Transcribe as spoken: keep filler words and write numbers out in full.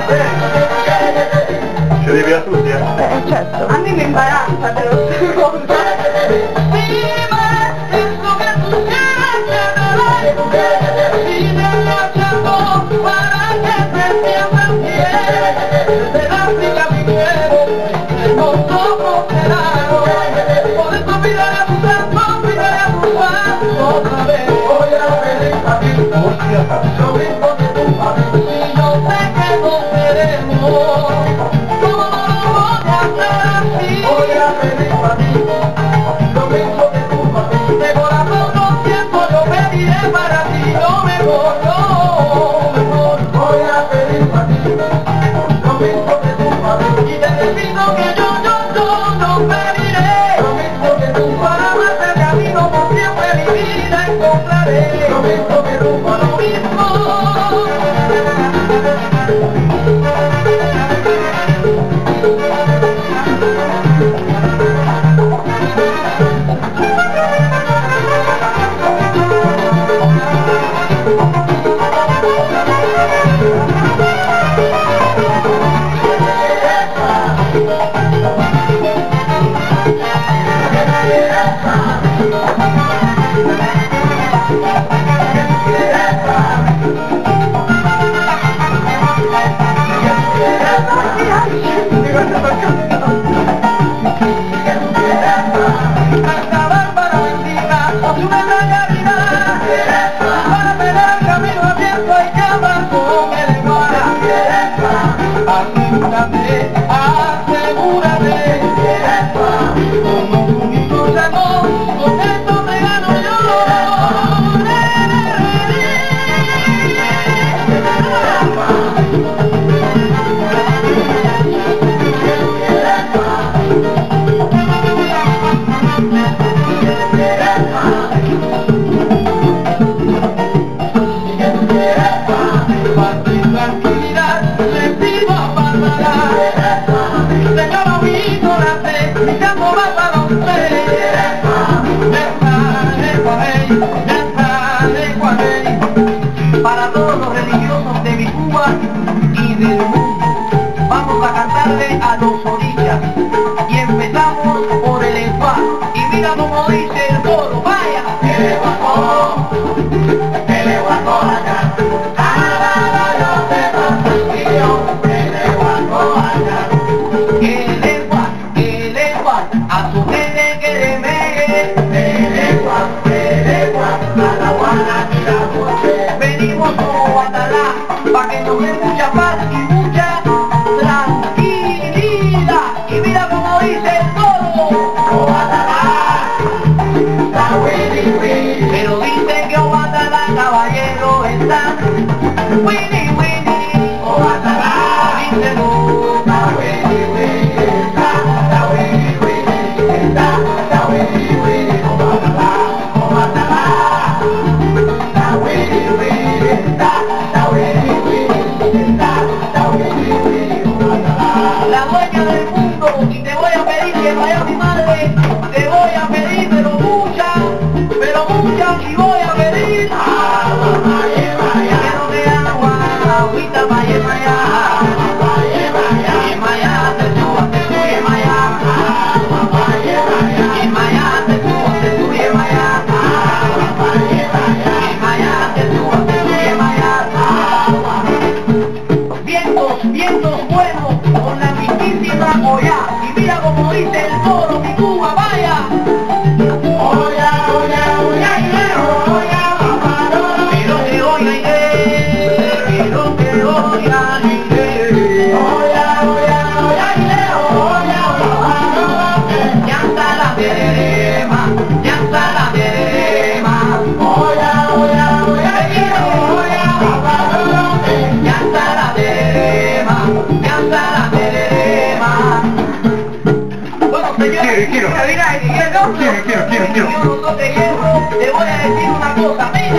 Ci devi a tutti, eh? Eh, certo. A me mi imbarazza, te lo secondo. Para todos los religiosos de mi Cuba y del mundo, vamos a cantarle a los orillas y empezamos por el enfado. Y mira como dice el coro, vaya. El guaco, el guaco acá, cada yo te pasillo, el guaco acá. El guaco, el guaco, a su nene que le megue, el guaco, el guaco, a la guana y la noche. Venimos como Guatalá, pa' que nos dé mucha paz y mucha tranquilidad. Y mira como dice el coro, Guatalá, la Willy Willy. Pero dicen que Guatalá, caballero, está Willy Willy. Guatalá, dice no, la Willy Willy está, la Willy Willy está, la Willy Willy. Guatalá, Guatalá, la Willy Willy está, la Willy Willy está, la Willy Willy. Guatalá, la dueña del mundo, y te voy a pedir que vaya mi madre, te voy a pedir pero mucha, pero mucha, y voy a pedir agua, vaya, vaya, que no te agua, agüita, vaya, vaya, vaya, vaya, y maya, te suba, te sube, maya, agua, vaya, vaya, y maya, te suba, te sube, maya, agua, vaya, vaya, y maya, te suba, te sube, maya, agua. Vientos, vientos buenos, con la mismísima olla, y mira como dice el coro, mi Cuba, vaya. Olla, olla, olla, olla, olla, pero que oiga, pero que oiga, olla, olla, olla, olla, olla, ya está la terema, ya está la terema, olla, olla, olla, olla, ya está la terema, ya está la terema. Bueno, señores, Quiero, quiero. mira, mira, Quiero, quiero, quiero, quiero. yo no te voy a decir una cosa,